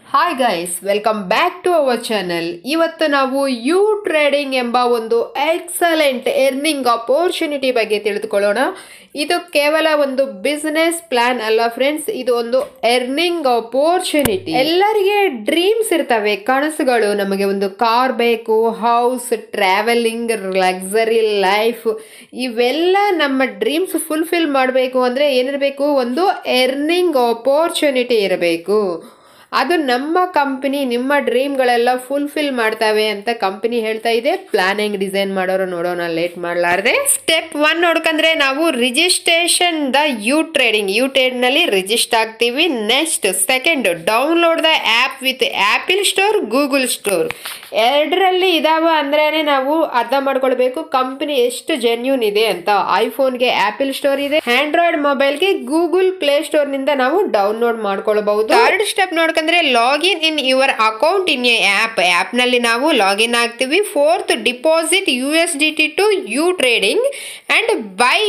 Hi guys, welcome back to our channel. ಇವತ್ತು ನಾವು U trading ಎಂಬ ಒಂದು ಎಕ್ಸಲೆಂಟ್ ಎರ್ನಿಂಗ್ ಅಪೋರ್ಚುನಿಟಿ ಬಗ್ಗೆ ತಿಳಿದುಕೊಳ್ಳೋಣ. ಇದು ಕೇವಲ ಒಂದು ಬಿಸ್ನೆಸ್ ಪ್ಲಾನ್ ಅಲ್ಲ ಫ್ರೆಂಡ್ಸ್, ಇದು ಒಂದು ಎರ್ನಿಂಗ್ ಅಪೋರ್ಚುನಿಟಿ. ಎಲ್ಲರಿಗೆ ಡ್ರೀಮ್ಸ್ ಇರ್ತವೆ, ಕನಸುಗಳು. ನಮಗೆ ಒಂದು ಕಾರ್ ಬೇಕು, ಹೌಸ್, ಟ್ರಾವೆಲಿಂಗ್, ಲಕ್ಸರಿ ಲೈಫ್, ಇವೆಲ್ಲ ನಮ್ಮ ಡ್ರೀಮ್ಸ್ ಫುಲ್ಫಿಲ್ ಮಾಡಬೇಕು ಅಂದರೆ ಏನಿರಬೇಕು? ಒಂದು ಎರ್ನಿಂಗ್ ಅಪೋರ್ಚುನಿಟಿ ಇರಬೇಕು. ಅದು ನಮ್ಮ ಕಂಪನಿ ನಿಮ್ಮ ಡ್ರೀಮ್ಗಳೆಲ್ಲ ಫುಲ್ಫಿಲ್ ಮಾಡ್ತಾವೆ ಅಂತ ಕಂಪನಿ ಹೇಳ್ತಾ ಇದೆ. ಪ್ಲಾನ್ ಹೆಂಗ್ ಡಿಸೈನ್ ಮಾಡೋರು ನೋಡೋಣ, ಲೇಟ್ ಮಾಡಲಾರ್ದೆ. ಸ್ಟೆಪ್ 1 ನೋಡ್ಕಂದ್ರೆ ನಾವು ರಿಜಿಸ್ಟ್ರೇಷನ್ ದ ಯು ಟ್ರೇಡ್ ನಲ್ಲಿ ರಿಜಿಸ್ಟರ್ ಆಗ್ತೀವಿ. Next second, download the app with Apple store, Google store. ಎರಡರಲ್ಲಿ ಇದಾವ ಅಂದ್ರೇನೆ ನಾವು ಅರ್ಥ ಮಾಡ್ಕೊಳ್ಬೇಕು ಕಂಪನಿ ಎಷ್ಟು ಜೆನ್ಯೂನ್ ಇದೆ ಅಂತ. ಐಫೋನ್ಗೆ ಆಪಲ್ ಸ್ಟೋರ್ ಇದೆ, ಆಂಡ್ರಾಯ್ಡ್ ಮೊಬೈಲ್ಗೆ ಗೂಗಲ್ ಪ್ಲೇ ಸ್ಟೋರ್ ನಿಂದ ನಾವು ಡೌನ್ಲೋಡ್ ಮಾಡ್ಕೊಳ್ಬಹುದು. ಥರ್ಡ್ ಸ್ಟೆಪ್ ನೋಡ್ಕಂದ್ರೆ login in your account in a app ನಲ್ಲಿ ನಾವು ಲಾಗಿನ್ ಆಗ್ತೀವಿ. Fourth, deposit USDT to U trading and buy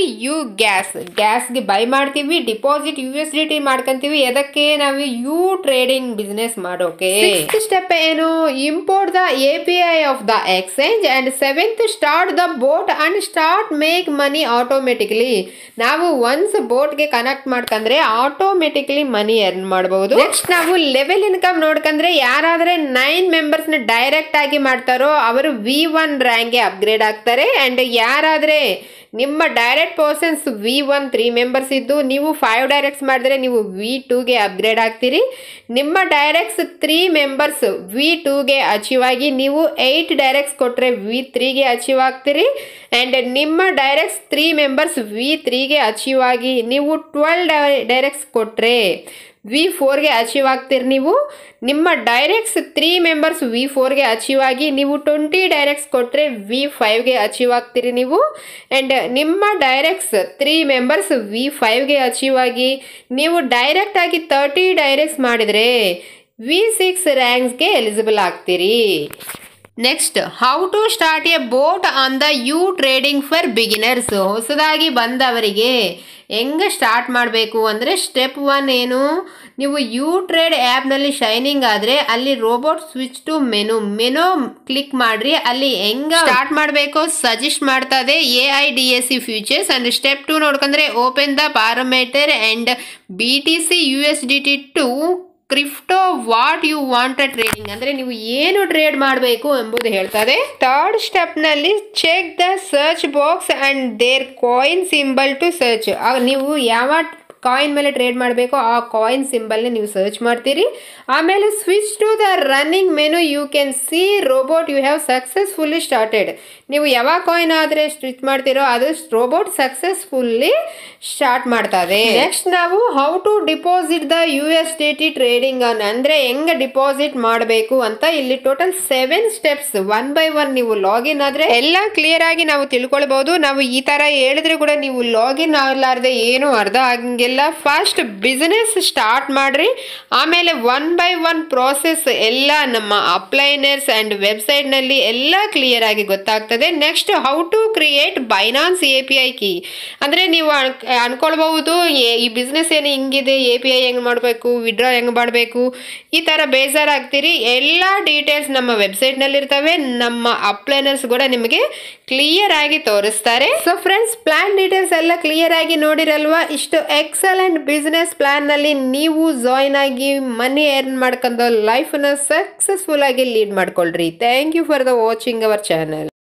ಗ್ಯಾಸ್ಗೆ ಬೈ ಮಾಡ್ತೀವಿ. ಡಿಪಾಸಿಟ್ USDT ಮಾಡ್ಕೊಂತೀವಿ. ಎದಕ್ಕೆ? ನಾವು ಯು ಟ್ರೇಡಿಂಗ್ ಬಿಸ್ನೆಸ್ ಮಾಡೋಕೆ. ಸಿಕ್ಸ್ತ್ ಸ್ಟೆಪ್ ಏನು? Import the API of the exchange. And seventh, start the bot and start make money automatically. ನಾವು once ಬೋಟ್ಗೆ connect ಮಾಡ್ಕಂದ್ರೆ ಆಟೋಮೆಟಿಕ್ಲಿ ಮನಿ ಎರ್ನ್ ಮಾಡಬಹುದು. ನೆಕ್ಸ್ಟ್ ನಾವು ಲೆವೆಲ್ ಇನ್ಕಮ್ ನೋಡ್ಕಂದ್ರೆ ಯಾರಾದ್ರೆ 9 ಮೆಂಬರ್ಸ್ ನ ಡೈರೆಕ್ಟ್ ಆಗಿ ಮಾಡ್ತಾರೋ ಅವರು V1 ರ್ಯಾಂಕ್ಗೆ ಅಪ್ಗ್ರೇಡ್ ಆಗ್ತಾರೆ. ಅಂಡ್ ಯಾರಾದ್ರೆ ನಿಮ್ಮ ಡೈರೆಕ್ಟ್ ಪರ್ಸನ್ಸ್ V1 3 ಮೆಂಬರ್ಸ್ ಇದ್ದು ನೀವು 5 ಡೈರೆಕ್ಟ್ಸ್ ಮಾಡಿದ್ರೆ ನೀವು V2ಗೆ ಅಪ್ಗ್ರೇಡ್ ಆಗ್ತೀರಿ. ನಿಮ್ಮ ಡೈರೆಕ್ಟ್ಸ್ 3 ಮೆಂಬರ್ಸ್ V2ಗೆ ಅಚೀವ್ ಆಗಿ ನೀವು 8 ಡೈರೆಕ್ಟ್ಸ್ ಕೊಟ್ಟರೆ V3ಗೆ ಅಚೀವ್ ಆಗ್ತೀರಿ. ಆ್ಯಂಡ್ ನಿಮ್ಮ ಡೈರೆಕ್ಟ್ಸ್ 3 ಮೆಂಬರ್ಸ್ V3ಗೆ ಅಚೀವ್ ಆಗಿ ನೀವು 12 ಡೈರೆಕ್ಟ್ಸ್ ಕೊಟ್ಟರೆ V4ಗೆ ಅಚೀವ್ ಆಗ್ತೀರಿ. ನೀವು ನಿಮ್ಮ ಡೈರೆಕ್ಟ್ಸ್ 3 ಮೆಂಬರ್ಸ್ V4ಗೆ ಅಚೀವ್ ಆಗಿ ನೀವು 20 ಡೈರೆಕ್ಟ್ಸ್ ಕೊಟ್ಟರೆ V5ಗೆ ಅಚೀವ್ ಆಗ್ತೀರಿ ನೀವು. ಆ್ಯಂಡ್ ನಿಮ್ಮ ಡೈರೆಕ್ಟ್ಸ್ 3 ಮೆಂಬರ್ಸ್ V5ಗೆ ಅಚೀವ್ ಆಗಿ ನೀವು ಡೈರೆಕ್ಟ್ ಆಗಿ 30 ಡೈರೆಕ್ಟ್ಸ್ ಮಾಡಿದರೆ V6 ರ್ಯಾಂಕ್ಸ್ಗೆ ಎಲಿಜಿಬಲ್ ಆಗ್ತೀರಿ. Next, how to start a bot on the U trading for beginners. ಹೊಸದಾಗಿ ಬಂದವರಿಗೆ ಹೆಂಗೆ ಸ್ಟಾರ್ಟ್ ಮಾಡಬೇಕು ಅಂದರೆ ಸ್ಟೆಪ್ 1 ಏನು? ನೀವು ಯು ಟ್ರೇಡ್ ಆ್ಯಪ್ನಲ್ಲಿ ಶೈನಿಂಗ್ ಆದರೆ ಅಲ್ಲಿ robot switch to menu click ಮಾಡ್ರಿ. ಅಲ್ಲಿ ಹೆಂಗೆ ಸ್ಟಾರ್ಟ್ ಮಾಡಬೇಕು ಸಜೆಸ್ಟ್ ಮಾಡ್ತದೆ AIDAC ಫ್ಯೂಚರ್ಸ್. ಅಂಡ್ ಸ್ಟೆಪ್ 2 ನೋಡ್ಕೊಂಡ್ರೆ open the parameter and BTC USDT to crypto what you want trading. ಅಂದರೆ ನೀವು ಏನು ಟ್ರೇಡ್ ಮಾಡಬೇಕು ಎಂಬುದು ಹೇಳ್ತದೆ. ಥರ್ಡ್ ಸ್ಟೆಪ್ನಲ್ಲಿ check the search box and there coin symbol to search. ನೀವು ಯಾವ ಕಾಯಿನ್ ಮೇಲೆ ಟ್ರೇಡ್ ಮಾಡಬೇಕು ಆ ಕಾಯಿನ್ ಸಿಂಬಲ್ನ ನೀವು ಸರ್ಚ್ ಮಾಡ್ತೀರಿ. ಆಮೇಲೆ switch to the running menu. You can see robot you have successfully started. ನೀವು ಯಾವ ಕಾಯಿನ್ ಆದರೆ ಸ್ವಿಚ್ ಮಾಡ್ತೀರೋ ಅದು ರೋಬೋಟ್ ಸಕ್ಸಸ್ಫುಲ್ಲಿ ಸ್ಟಾರ್ಟ್ ಮಾಡ್ತದೆ. ನೆಕ್ಸ್ಟ್ ನಾವು how to deposit the USDT trading ಅಂದರೆ ಹೆಂಗೆ ಡಿಪಾಸಿಟ್ ಮಾಡಬೇಕು ಅಂತ ಇಲ್ಲಿ ಟೋಟಲ್ 7 ಸ್ಟೆಪ್ಸ್ 1 by 1 ನೀವು ಲಾಗಿನ್ ಆದರೆ ಎಲ್ಲ ಕ್ಲಿಯರ್ ಆಗಿ ನಾವು ತಿಳ್ಕೊಳ್ಬಹುದು. ನಾವು ಈ ಥರ ಹೇಳಿದ್ರೆ ಕೂಡ ನೀವು ಲಾಗಿನ್ ಆಗಲಾರ್ದೆ ಏನು ಅರ್ಧ ಆಗಂಗಿಲ್ಲ. ಫಸ್ಟ್ ಬಿಸ್ನೆಸ್ ಸ್ಟಾರ್ಟ್ ಮಾಡ್ರಿ, ಆಮೇಲೆ 1 by 1 ಪ್ರೋಸೆಸ್ ಎಲ್ಲ ನಮ್ಮ ಅಪ್ಲೈನರ್ಸ್ ಆ್ಯಂಡ್ ವೆಬ್ಸೈಟ್ನಲ್ಲಿ ಎಲ್ಲ ಕ್ಲಿಯರ್ ಆಗಿ ಗೊತ್ತಾಗ್ತದೆ. Next, how to create Binance API key. ಅಂದರೆ ನೀವು ಅನ್ಕೊಳ್ಬಹುದು ಈ ಬಿಸ್ನೆಸ್ ಏನು ಹಿಂಗಿದೆ, API ಹೆಂಗೆ ಮಾಡಬೇಕು, ವಿಡ್ರಾ ಹೆಂಗೆ ಮಾಡಬೇಕು, ಈ ಥರ ಬೇಜಾರಾಗ್ತೀರಿ. ಎಲ್ಲ ಡೀಟೇಲ್ಸ್ ನಮ್ಮ ವೆಬ್ಸೈಟ್ನಲ್ಲಿ ಇರ್ತವೆ. ನಮ್ಮ ಅಪ್ಲೈನರ್ಸ್ ಕೂಡ ನಿಮಗೆ ಕ್ಲಿಯರ್ ಆಗಿ ತೋರಿಸ್ತಾರೆ. ಸೊ ಫ್ರೆಂಡ್ಸ್, ಪ್ಲಾನ್ ಡೀಟೇಲ್ಸ್ ಎಲ್ಲ ಕ್ಲಿಯರ್ ಆಗಿ ನೋಡಿರಲ್ವಾ? ಇಷ್ಟು ಎಕ್ಸಲೆಂಟ್ ಬಿಸ್ನೆಸ್ ಪ್ಲಾನ್ನಲ್ಲಿ ನೀವು ಜಾಯ್ನ್ ಆಗಿ ಮನಿ ಎರ್ನ್ ಮಾಡ್ಕೊಂಡು ಲೈಫನ್ನ ಸಕ್ಸಸ್ಫುಲ್ ಆಗಿ ಲೀಡ್ ಮಾಡ್ಕೊಳ್ರಿ. Thank you for the watching our channel.